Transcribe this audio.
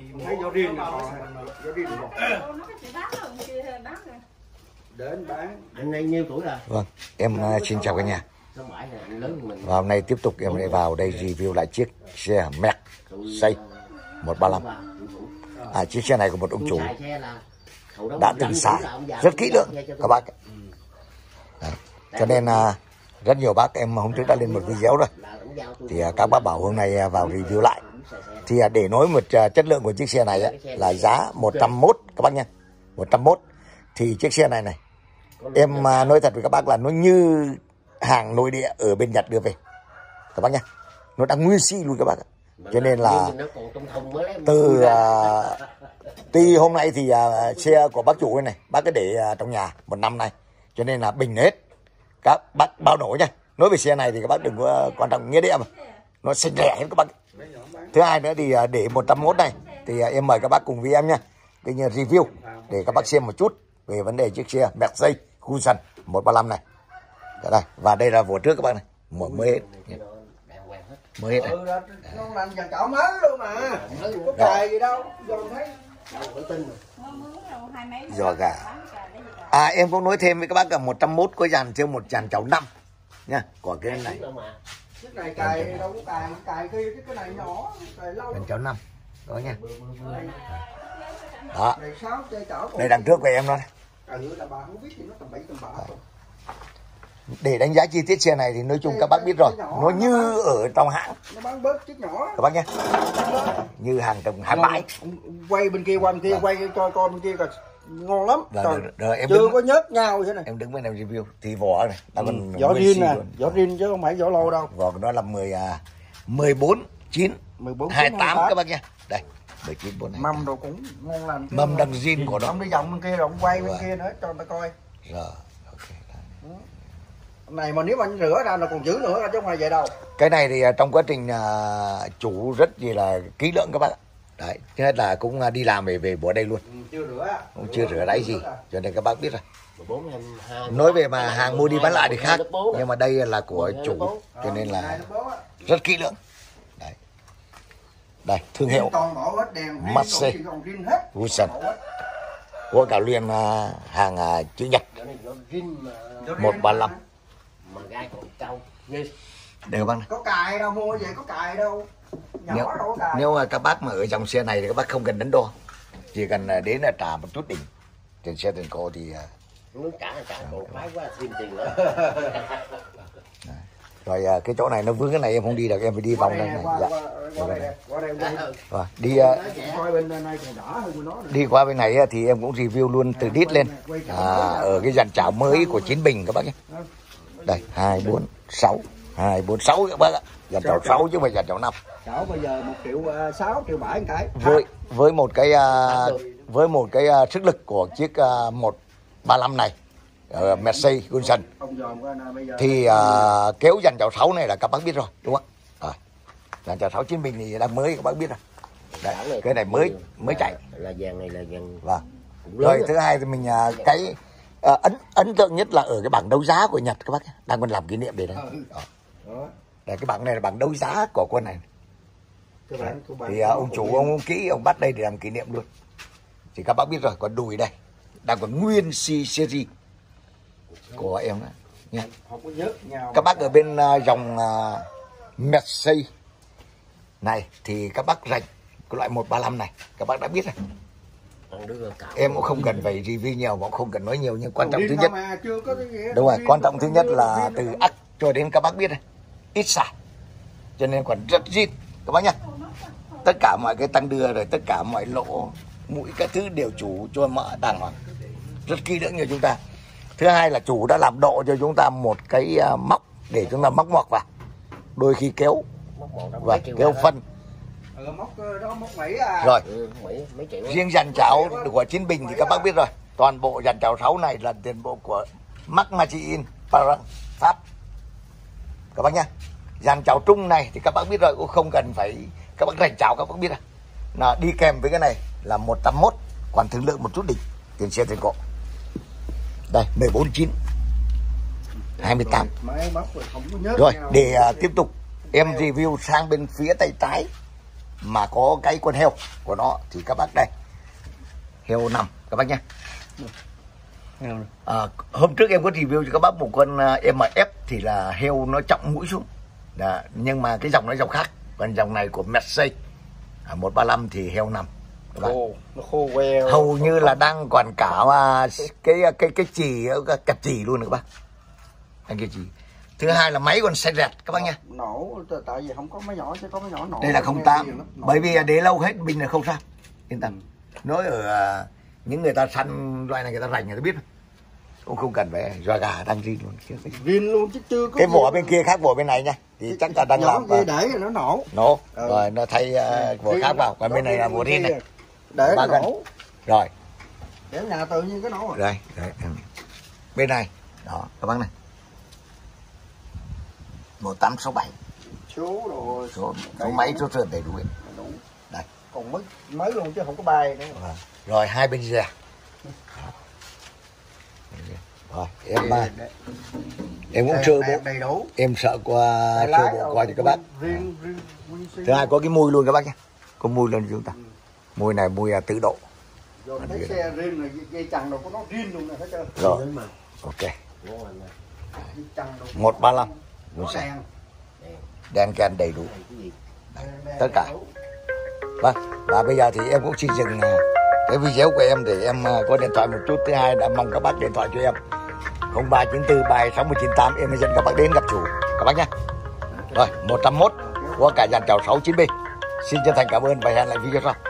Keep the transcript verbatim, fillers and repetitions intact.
thấy gió riêng gió riêng đến bán. Anh này nhiêu tuổi rồi? Vâng, em uh, xin chào cả nhà. Và hôm nay tiếp tục em lại vào đây review lại chiếc xe Mercedes một ba lăm. À, chiếc xe này của một ông chủ đã từng xài rất kỹ lưỡng các bác. Đấy. Cho nên uh, rất nhiều bác em hôm trước đã lên một video rồi. Thì uh, các bác bảo hôm nay uh, vào review lại. Thì uh, để nói một uh, chất lượng của chiếc xe này uh, là giá một trăm mốt các bác nha. một trăm mốt. Thì chiếc xe này này em uh, nói thật với các bác là nó như hàng nội địa ở bên Nhật đưa về các bác nha, nó đang nguyên si luôn các bác. Cho nên là từ uh, tuy hôm nay thì uh, xe của bác chủ này bác cứ để uh, trong nhà một năm này, cho nên là bình hết các bác bao nổi nha. Nói về xe này thì các bác đừng có uh, quan trọng nghĩa địa mà nó xanh rẻ hết các bác. Thứ hai nữa thì uh, để một trăm mốt này thì uh, em mời các bác cùng với em nha, cái như review để các bác xem một chút về vấn đề chiếc xe Mercedes Gusion một ba lăm này. Đây, và đây là vỏ trước các bác này, mở mới hết, mới hết này. Nó làm dàn cạo mới luôn mà, có cài gì đâu, dồn thấy. Giò gà. À em cũng nói thêm với các bác là một trăm mốt có dàn thêm một dàn chảo năm nha, còn cái này. Cái này cài đâu có cài, cài kia cái này nhỏ, cài lâu. Dàn chảo năm, đó nha. Đó. Đây đằng trước về em đó. Để đánh giá chi tiết xe này thì nói chung các bác biết rồi, nó như ở trong hãng. Nó bán bớt chiếc nhỏ. Các bác nhé. Như hàng trong hàng bãi. Quay bên kia qua bên kia, quay coi coi bên kia coi ngon lắm. Rồi, rồi, rồi, em chưa đứng, có nhớt nhau thế này. Em đứng bên em review thì vỏ này, ta còn vỏ riêng nè, vỏ riêng chứ không phải vỏ lô đâu. Vỏ của nó là mười mười bốn chín hai tám các bác nhé. Đây. mười chín bốn hai tám. Mâm đồ cũng ngon lành. Mâm đằng zin của nó. Không đi vòng bên kia rồi quay bên kia nữa cho người ta coi. Rồi. Này mà nếu mà anh rửa ra là còn giữ nữa chứ không phải vậy đâu. Cái này thì trong quá trình uh, chủ rất gì là kỹ lưỡng các bác ạ. Đấy, thế hết là cũng đi làm về về bỏ đây luôn. Ừ, chưa rửa. Cũng chưa rửa đáy gì, cho nên các bác biết rồi. Nói về mà hàng mua đi bán lại thì khác, nhưng mà đây là của chủ, cho nên là rất kỹ lưỡng. Đấy. Đây, thương hiệu Mercedes Gusion của cả liên uh, hàng uh, chữ Nhật một ba lăm. Đều bác này. Có cài đâu, mua vậy có cài đâu. Nhỏ nếu, đâu có cài. Nếu mà các bác mà ở dòng xe này thì các bác không cần đánh đo, chỉ cần đến là trả một chút đỉnh tiền xe tiền cổ thì muốn trả trả cổ phái quá thêm tiền nữa. Rồi cái chỗ này nó vướng cái này em không đi được, em phải đi vòng đây này. Dạ. Rồi, đi đi qua bên này thì em cũng review luôn từ đít lên à, ở cái dàn chảo mới của Chiến Bình các bác nhé. Đây hai bốn sáu hai bốn sáu các bác ạ, dàn chảo sáu chứ không phải dàn chảo năm. Chảo bây giờ một triệu sáu triệu bảy cái. Với với một cái uh, với một cái uh, sức lực của chiếc uh, một ba lăm này uh, Mercedes Gusion thì uh, kéo dàn chảo sáu này là các bác biết rồi đúng không ạ? À, dàn chảo sáu Chiến Bình thì đang mới các bác biết rồi. Đấy, cái này mới mới chạy. Là dàn này là dàn. Vâng. Rồi thứ hai thì mình uh, cái uh, ấn ấn tượng nhất là ở cái bảng đấu giá của Nhật các bác đang còn làm kỷ niệm để đấy. Đó. Đây, cái bảng này là bảng đấu giá của quân này. Đấy. Thì uh, ông chủ ông, ông kỹ ông bắt đây để làm kỷ niệm luôn. Thì các bác biết rồi, còn đùi đây đang còn nguyên C series của em đó nha. Các bác ở bên uh, dòng uh, Mercedes này thì các bác rành cái loại một ba lăm này các bác đã biết rồi. Em cũng không cần phải review nhiều, cũng không cần nói nhiều, nhưng quan trọng thứ nhất đúng rồi, quan trọng thứ nhất là từ ắc cho đến các bác biết này ít xài, cho nên còn rất zin các bác nhá. Tất cả mọi cái tăng đưa rồi tất cả mọi lỗ mũi các thứ đều chủ cho mỡ đàng hoàng, rất kỹ lưỡng như chúng ta. Thứ hai là chủ đã làm độ cho chúng ta một cái móc để chúng ta móc mọc vào, đôi khi kéo và kéo phân. Ừ, móc đó, móc Mỹ à. Rồi riêng dàn chảo của Chiến Bình thì các bác biết rồi, toàn bộ dàn chảo sáu này là tiền bộ của Mark Machine Pháp các bác nhá. Dàn chảo trung này thì các bác biết rồi, cũng không cần phải các bác rành chảo các bác biết rồi, là đi kèm với cái này là một trăm mốt, còn thương lượng một chút đỉnh tiền xe tiền cộ. Đây mười bốn chín hai mươi tám. Rồi, rồi để uh, tiếp tục em review sang bên phía tay trái mà có cái con heo của nó thì các bác đây, heo nằm các bác nhé. À, hôm trước em có review cho các bác một con em ép thì là heo nó trọng mũi xuống. Đã, nhưng mà cái dòng nó dòng khác, còn dòng này của Mercedes à, một ba lăm thì heo nằm. Khô, nó khô queo. Hầu như là đang còn cả cái cái cái chì, cặp chì luôn các bác. Anh kia chì. Thứ hai là máy còn xanh rẹt các bác nha. Nổ, tại vì không có máy nhỏ chứ có máy nhỏ nổ. Đây là không tám, bởi vì để lâu hết bình là không sao, yên tâm. Nói ở uh, những người ta săn loại này người ta rành người ta biết, cũng không cần phải doa gà đang zin luôn. Zin luôn chứ chưa có. Cái vỏ bên kia khác vỏ bên này nha, thì chắc là đang làm để để nó nổ. Nổ, ừ. Rồi nó thay uh, vỏ khác vào, còn bên này là vỏ zin này. Để nó nổ. Rồi. Để nhà tự nhiên cái nổ rồi. Đây, đây. Bên này, đó các bác này. một tám sáu bảy. Số rồi. Số, số máy số sơn đầy đủ. Đủ. Đây. Còn mới mới luôn chứ không có bay nữa. Rồi, rồi hai bên dè. Rồi, em ba. Em cũng sơ bộ đầy đủ. Em sợ qua sơ bộ qua cho các bác. Riêng, riêng, riêng, thứ hai có cái mùi luôn các bác nhé. Có mùi lên chúng ta. Ừ. Mùi này mùi là tự độ. Rồi thấy xe riêng rồi dây chằng đâu có nó riêng luôn nè thấy chưa? Rồi. Ok. một ba lăm. Đèn. Đèn kèn đầy đủ. Tất cả. Vâng, và bây giờ thì em cũng xin dừng cái video của em để em có điện thoại một chút. Thứ hai đã mong các bác điện thoại cho em không ba chín tư ba sáu một chín tám, em dẫn các bác đến gặp chủ các bác nhé. Rồi, một trăm mốt của cả dàn chào sáu chín B. Xin chân thành cảm ơn và hẹn lại video sau.